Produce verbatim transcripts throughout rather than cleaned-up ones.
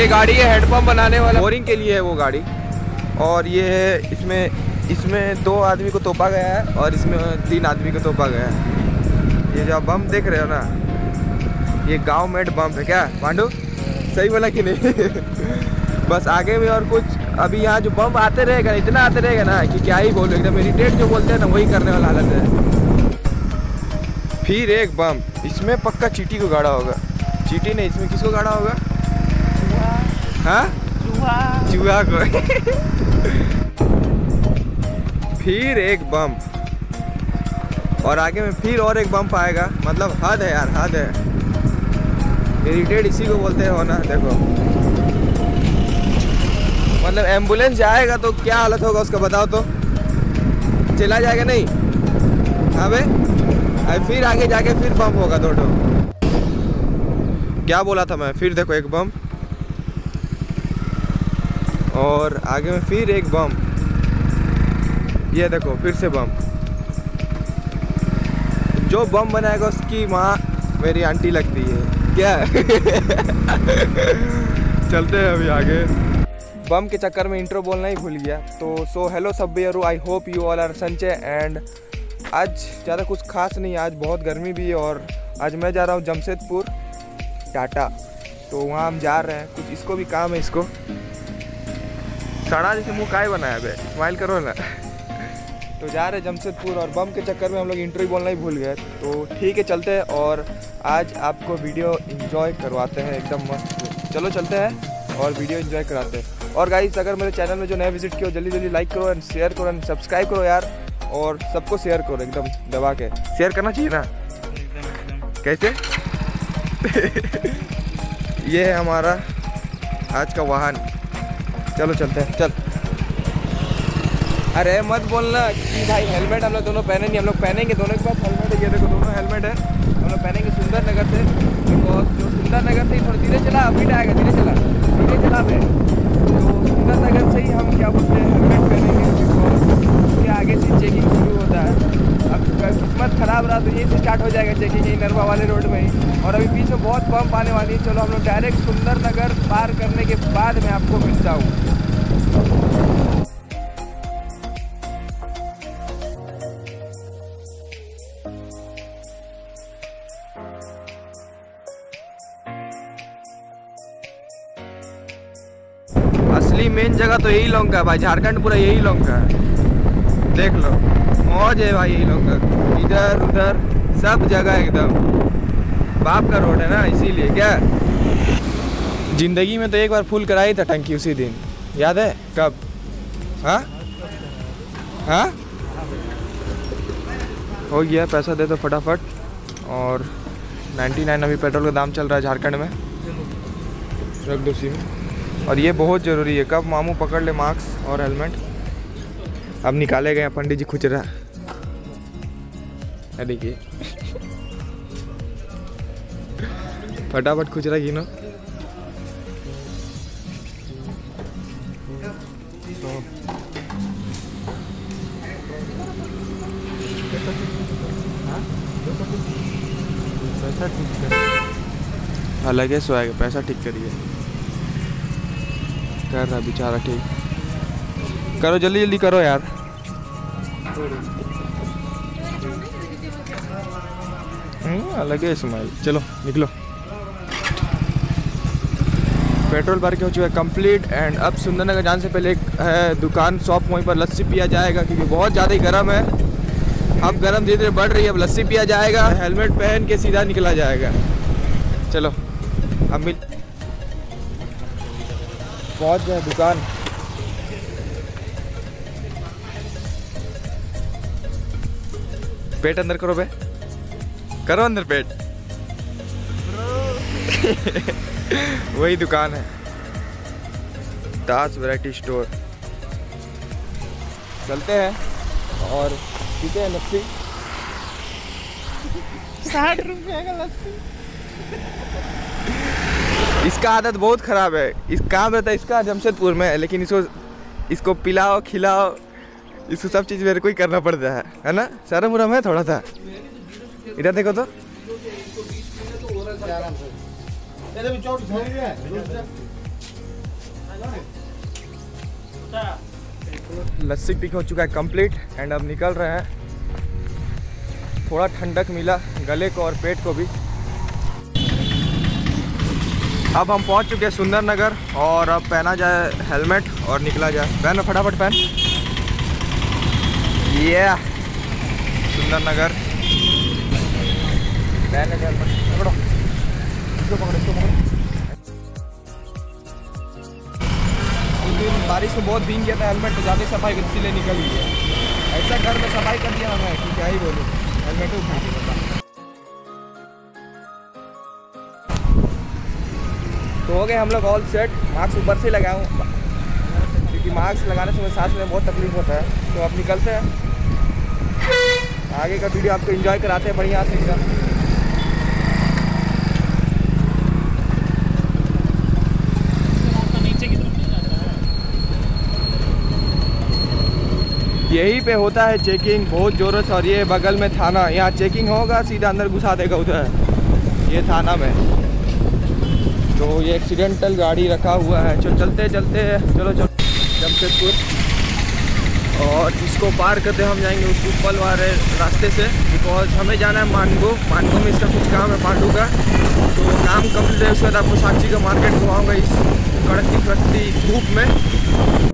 ये गाड़ी है हैंडपंप बनाने वाला, बोरिंग के लिए है वो गाड़ी। और ये है, इसमें इसमें दो आदमी को तोपा गया है और इसमें तीन आदमी को तोपा गया है। ये जो आप बम देख रहे हो ना, ये गांव मेड बम है। क्या पांडू सही बोला कि नहीं? बस आगे भी और कुछ, अभी यहाँ जो बम आते रहेगा, इतना आते रहेगा ना कि क्या ही बोलो, एकदम इरिटेट जो बोलते हैं ना वही करने वाला हालत है। फिर एक बम, इसमें पक्का चींटी को गाड़ा होगा। चींटी नहीं, इसमें किसको गाड़ा होगा? हाँ, चूहा चूहा को। फिर एक बम और आगे में फिर और एक बम आएगा। मतलब हद है यार, हद है। इरिटेट इसी को बोलते हैं होना। देखो मतलब एम्बुलेंस जाएगा तो क्या हालत होगा उसका, बताओ तो। चला जाएगा नहीं? हाँ बे, अब फिर आगे जाके फिर बम होगा दो दो। क्या बोला था मैं? फिर देखो एक बम और आगे में फिर एक बम। ये देखो फिर से बम। जो बम बनाएगा उसकी माँ मेरी आंटी लगती है। क्या? चलते हैं अभी आगे। बम के चक्कर में इंट्रो बोलना ही भूल गया। तो सो हेलो सब यारू, I hope you all are संचय। एंड आज ज़्यादा कुछ खास नहीं, आज बहुत गर्मी भी है और आज मैं जा रहा हूँ जमशेदपुर टाटा। तो वहाँ हम जा रहे हैं, कुछ इसको भी काम है। इसको सड़ा जैसे मुँह काय बनाया बे, स्माइल करो ना। तो जा रहे जमशेदपुर और बम के चक्कर में हम लोग इंट्रो बोलना ही भूल गए। तो ठीक है चलते हैं और आज आपको वीडियो एंजॉय करवाते हैं एकदम मस्त। चलो चलते हैं और वीडियो एंजॉय कराते हैं। और गाइस अगर मेरे चैनल में जो नए विजिट किया हो जल्दी जल्दी लाइक करो एंड शेयर करो एंड सब्सक्राइब करो यार। और सबको शेयर करो एकदम दबा के। शेयर करना चाहिए ना? कैसे? ये है हमारा आज का वाहन। चलो चलते हैं, चल। अरे मत बोलना कि भाई हेलमेट हम लोग दोनों पहनेंगे। हम लोग पहनेंगे दोनों के पास हेलमेट है। ये देखो दोनों हेलमेट है। हम लोग पहनेंगे सुंदर नगर से। देखो जो सुंदर नगर से ही थोड़ा धीरे चला, अभी आएगा, धीरे चला धीरे चला पे। तो सुंदर नगर से ही हम क्या बोलते हैं हेलमेट पहनेंगे। उसके आगे से चेकिंग शुरू होता है। अब किस्मत खराब रहा तो यहीं से स्टार्ट हो जाएगा चेकिंग, यही नरवा वाले रोड में ही। और अभी बीच में बहुत बम आने वाली है। चलो हम लोग डायरेक्ट सुंदर नगर पार करने के बाद मैं आपको मिलता हूँ। असली मेन जगह तो यही लॉन्ग का है भाई, झारखंड पूरा यही लॉन्ग का है। देख लो मौज है भाई यही लॉन्ग का। इधर उधर सब जगह एकदम बाप का रोड है ना, इसीलिए। क्या जिंदगी में तो एक बार फुल कराई था टंकी उसी दिन, याद है? कब? हाँ हाँ हो गया। पैसा दे दो फटाफट। और निन्यानवे अभी पेट्रोल का दाम चल रहा है झारखंड में। रख दो सिम। और ये बहुत ज़रूरी है, कब मामू पकड़ ले मास्क और हेलमेट। अब निकाले गए पंडित जी खुचरा। देखिए फटाफट खुचरा गिनो। पैसा ठीक कर, अलग है सो आएगा। पैसा ठीक करिए, कर रहा बेचारा। ठीक करो, जल्दी जल्दी करो यार। अलग है स्माइल। चलो निकलो। पेट्रोल भर के हो चुका है कंप्लीट। एंड अब सुंदरनगर जाने से पहले एक है दुकान शॉप, वहीं पर लस्सी पिया जाएगा क्योंकि बहुत ज़्यादा ही गर्म है। अब गर्म धीरे धीरे बढ़ रही है, अब लस्सी पिया जाएगा। हेलमेट पहन के सीधा निकला जाएगा। चलो अब मिल पहुंच गए दुकान। पेट अंदर करो बे, करो अंदर पेट। वही दुकान है, दास वैरायटी स्टोर। चलते हैं और पीते हैं लस्सी। साठ रुपये का लस्सी। इसका आदत बहुत खराब है। इस काम रहता है इसका जमशेदपुर में, लेकिन इसको इसको पिलाओ खिलाओ, इसको सब चीज़ मेरे को ही करना पड़ता है, है ना? शर्म उरम है थोड़ा सा। इधर देखो तो लस्सी पिक हो चुका है कंप्लीट एंड अब निकल रहे हैं। थोड़ा ठंडक मिला गले को और पेट को भी। अब हम पहुंच चुके हैं सुंदर नगर और अब पहना जाए हेलमेट और निकला जाए। पहन फटाफट पहन। ये सुंदर नगर पहन हेलमेट। पकड़ो इसको, पकड़ो इसको, पकड़ो। उस दिन बारिश में बहुत भीग गया था हेलमेट, तो ज़्यादा सफाई इसीलिए निकल गया। ऐसा घर में सफाई कर दिया हमें कि क्या ही बोलूँ। हेलमेट उठा। तो हो गए हम लोग ऑल सेट। मास्क ऊपर से लगाऊँ क्योंकि मास्क लगाने से मुझे सांस में बहुत तकलीफ होता है। तो अब निकलते हैं, आगे का वीडियो आपको एंजॉय कराते हैं बढ़िया से एकदम। यहीं पे होता है चेकिंग बहुत जोरों से। और ये बगल में थाना, यहाँ चेकिंग होगा सीधा अंदर घुसा देगा उधर, ये थाना में। तो ये एक्सीडेंटल गाड़ी रखा हुआ है। चलो चलते चलते चलो चलो जमशेदपुर, और इसको पार करते हम जाएंगे उस ऊपर वाले रास्ते से, बिकॉज हमें जाना है मांडू। मांडू में इसका कुछ काम है पांडू का, तो काम कंप्लीट है। उसके बाद आपको साक्षी का मार्केट घुमाऊँगा इस कड़कती कड़कती धूप में।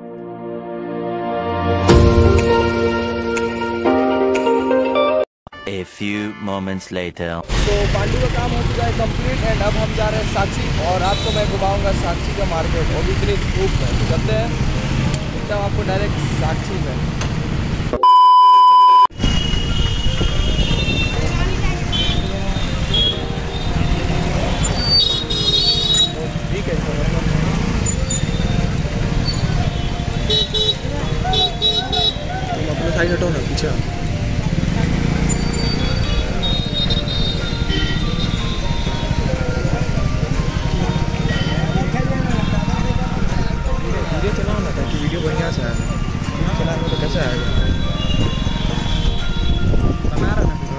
A few moments later. तो पांडू का काम हो चुका है कंप्लीट एंड अब हम जा रहे हैं साक्षी, और आपको मैं घुमाऊंगा साक्षी का मार्केट, वो भी इतनी धूप में। तो चलते हैं, मिलता हूँ आपको डायरेक्ट साक्षी में। ठीक है, तुम अपने साइड हटो ना, पीछे। चलाओ ना ताकि वीडियो बढ़िया से आए। चलाने तो कैसे आएगा? बना रहा ना।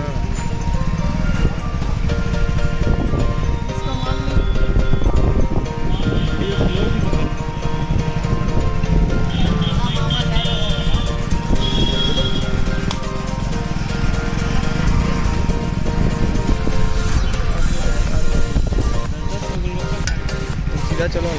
सीधा चलो